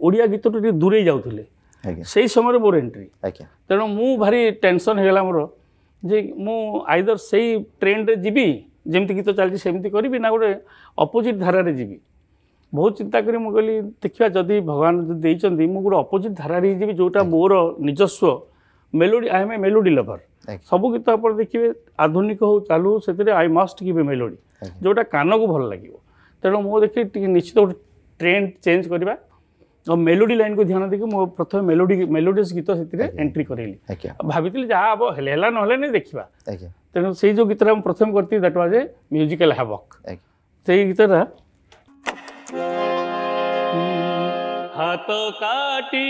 ओडिया गीत तो दूरे जाऊे से समय मोर एंट्री तेणु मु भारी टेंशन होगा मोर जे मु आइदर से ट्रेंड रे जीवी जमती गीत चलती सेमती करी ना गोटे अपोजिट धारा रे जीवी बहुत चिंता करी मु कहली देखिया जदि भगवान देइचंदी मु गोटे अपोजिट धारा रे जीवी जोटा मोर निजस्व melody I am a melody lover सब गीत आप देखिए आधुनिक हो चालू से I must give a melody जोटा कान को भल लगे तेणु मु देखिए निश्चित गोटे ट्रेंड चेंज करवा और मेलोडी लाइन को ध्यान देखिए मो प्रथम मेलोडियस गीत से एंट्री करेली भाभी जहाँ हम है ना नहीं देखा तेणु से जो गीत प्रथम करती that was a musical havoc से गीतटा हाथ काटी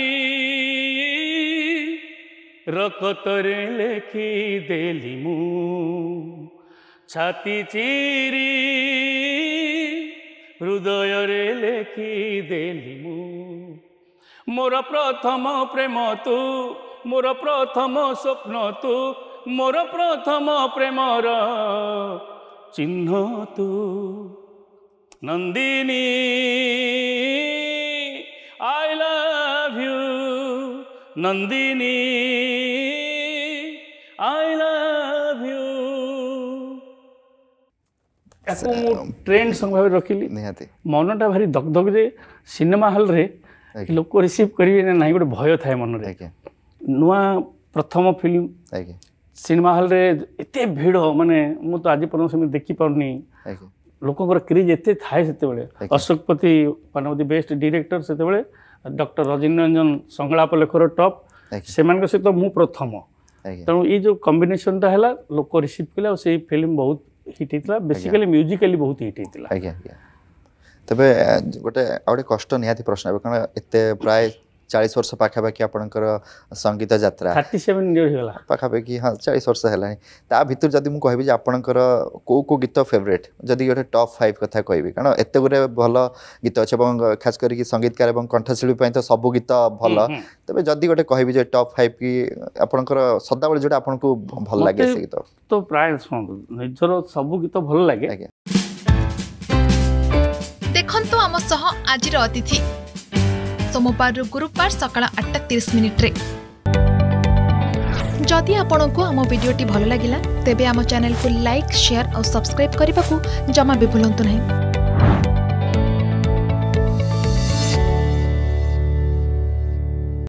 रकतरे लेखी देली मु छाती चिरी हृदय रे लेखी देली मु मोर प्रथम प्रेम तू मोर प्रथम स्वप्न तू मोर प्रथम प्रेमर चिन्ह तू Nandini I love you Nandini I love you trend song भाव रखिली मनटा भारी दगदग जे सिनेमा हॉल रे लोक रिसीव करेंगे ना गोटे भय थाए मन रे नुआ प्रथम फिल्म सिनेमा हॉल रे एते भीड़ माने मु तो आज पर्यंत से देखी पाउनी लोकंर क्रेज एते थाए से Ashok Pati one of the best director से डॉक्टर रजनी रंजन संगलाप लेखर टॉप से सहित मु प्रथम तेणु ये जो कॉम्बिनेशन टा है लोक रिसीव कले से फिल्म बहुत हिट होता बेसिकली म्यूजिकली बहुत हिट होता तबे गोटे आउटे कष्ट निहाती प्रश्न कारण एते प्राय 40 वर्ष पाखापाखि आपणकर संगीत यात्रा 37 इयर होला पाखापाखि हाँ 40 वर्ष है ता भितर जदि मु कहबी जे आपणकर को गीत फेवरेट जदि गोटे टॉप 5 कथा कहबी कारण एते गुरे भल गीत अछि एवं खास करी संगीतकार एवं कंठशिल्पी पय तो सब गीत भल तबे जदि गोटे कहबी जे टॉप 5 की आपणकर सदा बेले जोटा आपनको भल लागे से गीत तो प्राय निजर सब गीत भल लागे देखंतु आम सह आजिर अतिथि सोमवार गुरुवार सकाळ 8:30 जदि आपंक आम भिडी भल लगा तेब आम चैनल को लाइक शेयर और सब्सक्राइब करने को जमा भी भूलु नहीं।